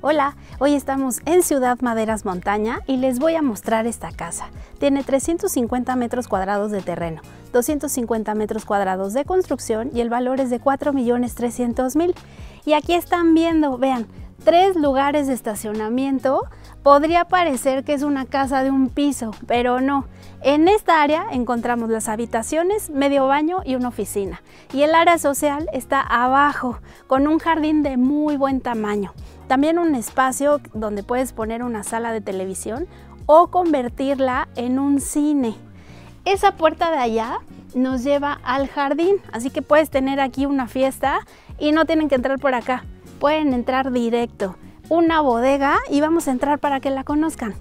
Hola, hoy estamos en Ciudad Maderas Montaña y les voy a mostrar esta casa. Tiene 350 metros cuadrados de terreno, 250 metros cuadrados de construcción y el valor es de 4.300.000. Y aquí están viendo, vean, 3 lugares de estacionamiento. Podría parecer que es una casa de un piso, pero no. En esta área encontramos las habitaciones, medio baño y una oficina. Y el área social está abajo, con un jardín de muy buen tamaño. También un espacio donde puedes poner una sala de televisión o convertirla en un cine. Esa puerta de allá nos lleva al jardín, así que puedes tener aquí una fiesta y no tienen que entrar por acá. Pueden entrar directo. Una bodega y vamos a entrar para que la conozcan.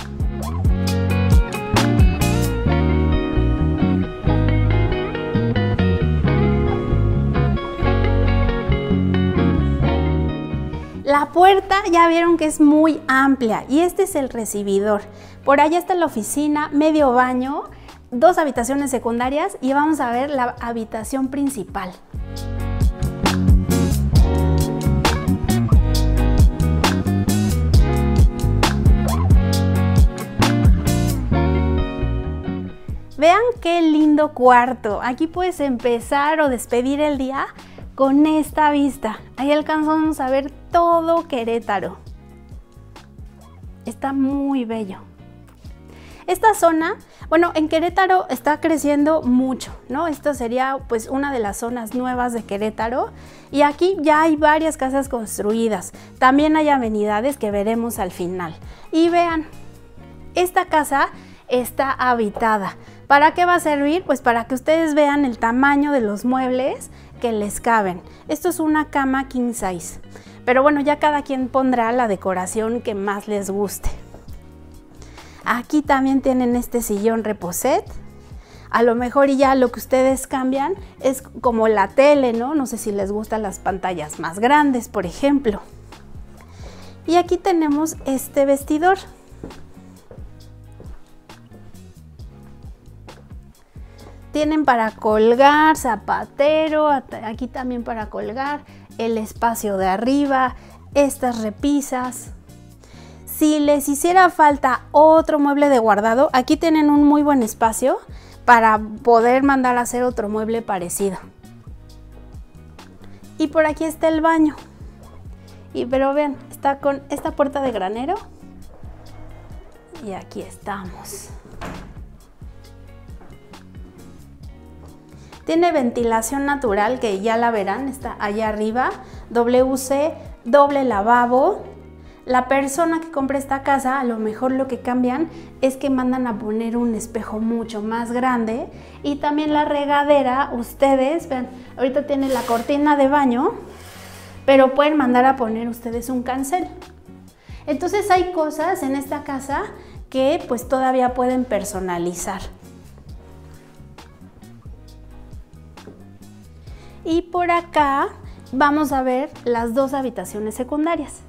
La puerta ya vieron que es muy amplia y este es el recibidor. Por allá está la oficina, medio baño, 2 habitaciones secundarias y vamos a ver la habitación principal. Vean qué lindo cuarto. Aquí puedes empezar o despedir el día con esta vista. Ahí alcanzamos a ver todo Querétaro. Está muy bello. Esta zona, bueno, en Querétaro está creciendo mucho, ¿no? Esta sería pues una de las zonas nuevas de Querétaro y aquí ya hay varias casas construidas. También hay amenidades que veremos al final. Y vean, esta casa está habitada. ¿Para qué va a servir? Pues para que ustedes vean el tamaño de los muebles que les caben. Esto es una cama king size, pero bueno, ya cada quien pondrá la decoración que más les guste. Aquí también tienen este sillón reposet. A lo mejor y ya lo que ustedes cambian es como la tele, ¿no? No sé si les gustan las pantallas más grandes, por ejemplo. Y aquí tenemos este vestidor. Tienen para colgar, zapatero, aquí también para colgar, el espacio de arriba, estas repisas. Si les hiciera falta otro mueble de guardado, aquí tienen un muy buen espacio para poder mandar a hacer otro mueble parecido. Y por aquí está el baño. Pero vean, está con esta puerta de granero. Y aquí estamos. Tiene ventilación natural, que ya la verán, está allá arriba, WC, doble lavabo. La persona que compra esta casa, a lo mejor lo que cambian es que mandan a poner un espejo mucho más grande. Y también la regadera, ustedes, vean, ahorita tiene la cortina de baño, pero pueden mandar a poner ustedes un cancel. Entonces hay cosas en esta casa que pues todavía pueden personalizar. Y por acá vamos a ver las 2 habitaciones secundarias.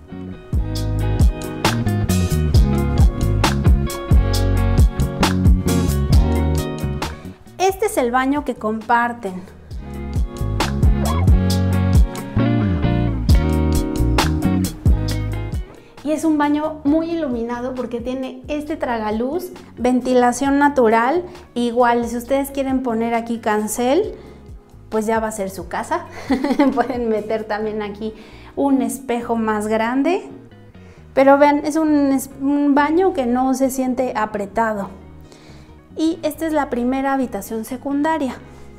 Este es el baño que comparten. Y es un baño muy iluminado porque tiene este tragaluz, ventilación natural. Igual, si ustedes quieren poner aquí cancel, pues ya va a ser su casa. Pueden meter también aquí un espejo más grande. Pero vean, es un baño que no se siente apretado. Y esta es la primera habitación secundaria.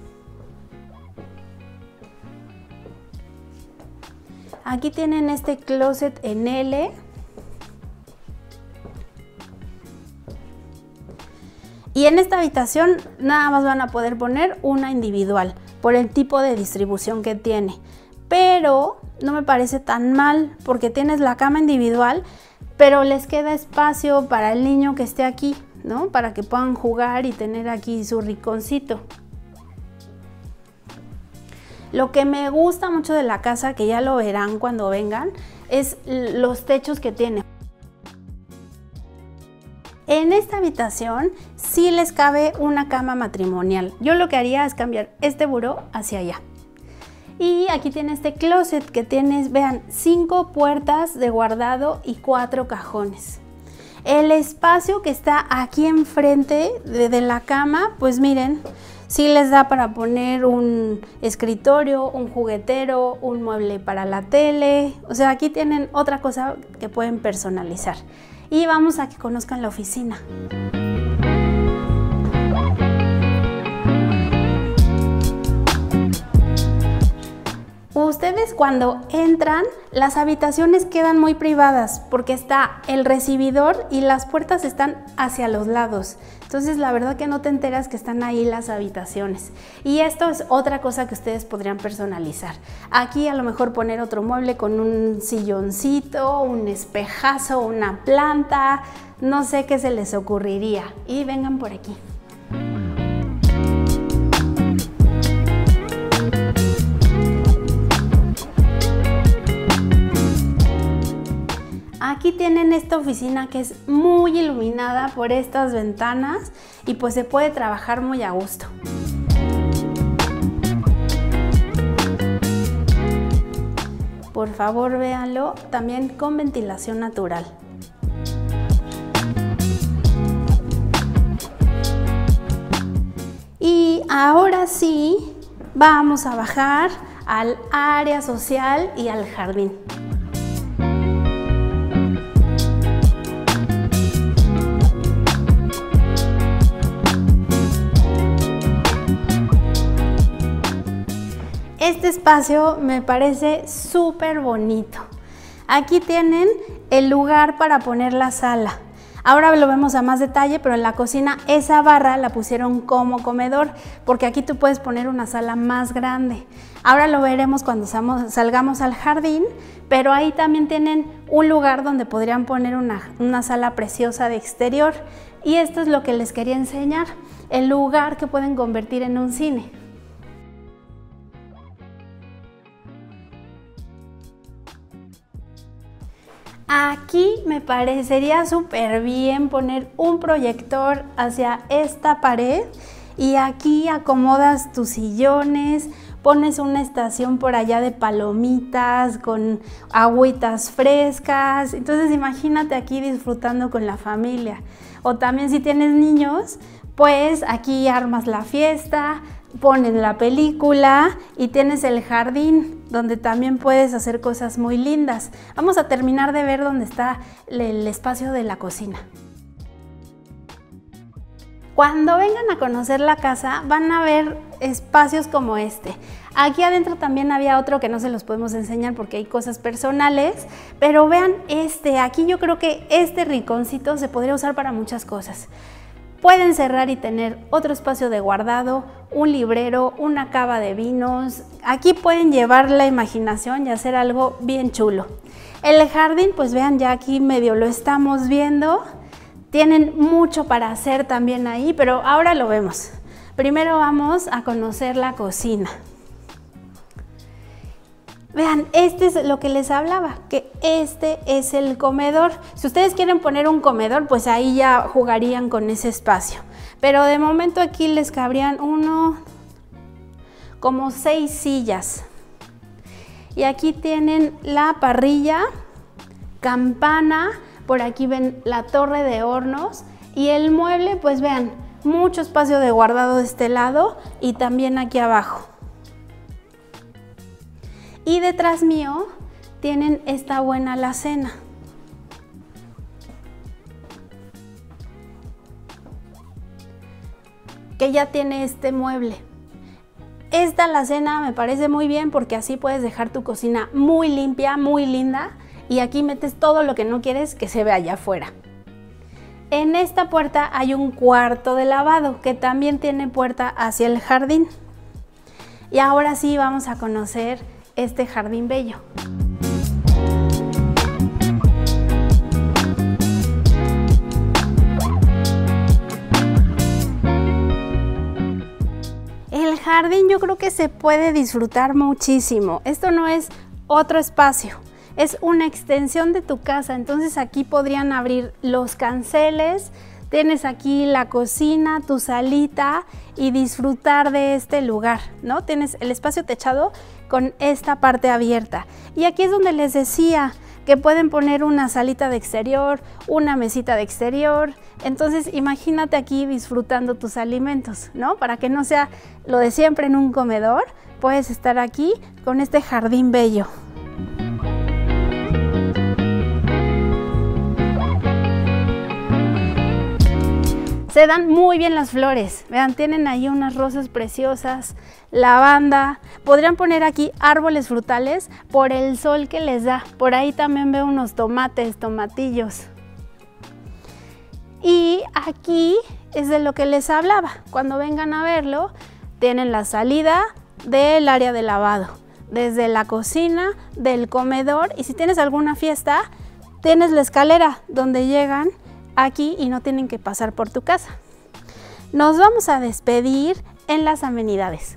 Aquí tienen este closet en L. Y en esta habitación nada más van a poder poner una individual por el tipo de distribución que tiene. Pero no me parece tan mal porque tienes la cama individual, pero les queda espacio para el niño que esté aquí, ¿no? Para que puedan jugar y tener aquí su rinconcito. Lo que me gusta mucho de la casa, que ya lo verán cuando vengan, es los techos que tiene. En esta habitación sí les cabe una cama matrimonial. Yo lo que haría es cambiar este buró hacia allá. Y aquí tiene este closet que tiene, vean, 5 puertas de guardado y 4 cajones. El espacio que está aquí enfrente de la cama, pues miren, sí les da para poner un escritorio, un juguetero, un mueble para la tele. O sea, aquí tienen otra cosa que pueden personalizar. Y vamos a que conozcan la oficina. Ustedes cuando entran, las habitaciones quedan muy privadas porque está el recibidor y las puertas están hacia los lados. Entonces la verdad que no te enteras que están ahí las habitaciones. Y esto es otra cosa que ustedes podrían personalizar. Aquí a lo mejor poner otro mueble con un silloncito, un espejazo, una planta, no sé qué se les ocurriría. Y vengan por aquí. Aquí tienen esta oficina que es muy iluminada por estas ventanas y pues se puede trabajar muy a gusto. Por favor, véanlo, también con ventilación natural. Y ahora sí, vamos a bajar al área social y al jardín. Este espacio me parece súper bonito. Aquí tienen el lugar para poner la sala. Ahora lo vemos a más detalle, pero en la cocina esa barra la pusieron como comedor, porque aquí tú puedes poner una sala más grande. Ahora lo veremos cuando salgamos al jardín, pero ahí también tienen un lugar donde podrían poner una sala preciosa de exterior. Y esto es lo que les quería enseñar, el lugar que pueden convertir en un cine. Aquí me parecería súper bien poner un proyector hacia esta pared y aquí acomodas tus sillones, pones una estación por allá de palomitas con agüitas frescas. Entonces imagínate aquí disfrutando con la familia. O también si tienes niños, pues aquí armas la fiesta, pones la película y tienes el jardín donde también puedes hacer cosas muy lindas. Vamos a terminar de ver dónde está el espacio de la cocina. Cuando vengan a conocer la casa van a ver espacios como este. Aquí adentro también había otro que no se los podemos enseñar porque hay cosas personales, pero vean aquí yo creo que este rinconcito se podría usar para muchas cosas. Pueden cerrar y tener otro espacio de guardado, un librero, una cava de vinos. Aquí pueden llevar la imaginación y hacer algo bien chulo. El jardín, pues vean, ya aquí medio lo estamos viendo. Tienen mucho para hacer también ahí, pero ahora lo vemos. Primero vamos a conocer la cocina. Vean, este es lo que les hablaba, que este es el comedor. Si ustedes quieren poner un comedor, pues ahí ya jugarían con ese espacio. Pero de momento aquí les cabrían como 6 sillas. Y aquí tienen la parrilla, campana, por aquí ven la torre de hornos y el mueble, pues vean, mucho espacio de guardado de este lado y también aquí abajo. Y detrás mío tienen esta buena alacena. Que ya tiene este mueble. Esta alacena me parece muy bien porque así puedes dejar tu cocina muy limpia, muy linda. Y aquí metes todo lo que no quieres que se vea allá afuera. En esta puerta hay un cuarto de lavado que también tiene puerta hacia el jardín. Y ahora sí vamos a conocer este jardín bello. El jardín yo creo que se puede disfrutar muchísimo. Esto no es otro espacio, es una extensión de tu casa. Entonces aquí podrían abrir los canceles, Tienes aquí la cocina, tu salita y disfrutar de este lugar, ¿no? Tienes el espacio techado con esta parte abierta. Y aquí es donde les decía que pueden poner una salita de exterior, una mesita de exterior. Entonces imagínate aquí disfrutando tus alimentos, ¿no? Para que no sea lo de siempre en un comedor, puedes estar aquí con este jardín bello. Se dan muy bien las flores, vean, tienen ahí unas rosas preciosas, lavanda. Podrían poner aquí árboles frutales por el sol que les da. Por ahí también veo unos tomates, tomatillos. Y aquí es de lo que les hablaba. Cuando vengan a verlo, tienen la salida del área de lavado, desde la cocina, del comedor, y si tienes alguna fiesta, tienes la escalera donde llegan aquí y no tienen que pasar por tu casa. Nos vamos a despedir en las amenidades.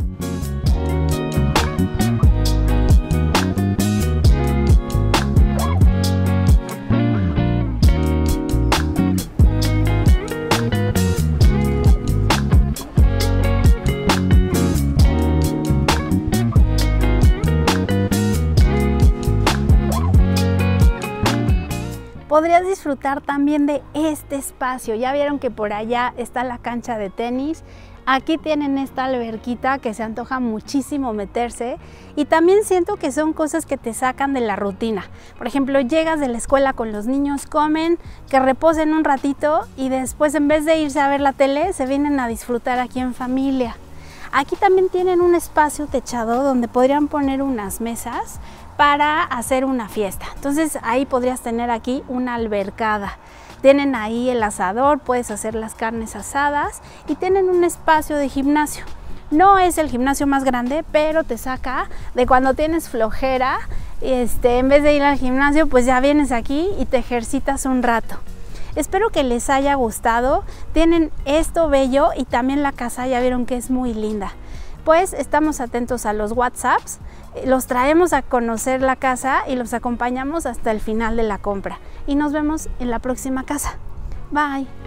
Podrías disfrutar también de este espacio. Ya vieron que por allá está la cancha de tenis. Aquí tienen esta alberquita que se antoja muchísimo meterse, y también siento que son cosas que te sacan de la rutina. Por ejemplo, llegas de la escuela con los niños, comen, que reposen un ratito y después, en vez de irse a ver la tele, se vienen a disfrutar aquí en familia. Aquí también tienen un espacio techado donde podrían poner unas mesas para hacer una fiesta. Entonces ahí podrías tener aquí una albercada. Tienen ahí el asador, puedes hacer las carnes asadas, y tienen un espacio de gimnasio. No es el gimnasio más grande, pero te saca de cuando tienes flojera. En vez de ir al gimnasio, pues ya vienes aquí y te ejercitas un rato. Espero que les haya gustado. Tienen esto bello y también la casa, ya vieron que es muy linda. Pues estamos atentos a los WhatsApps, los traemos a conocer la casa y los acompañamos hasta el final de la compra. Y nos vemos en la próxima casa. Bye.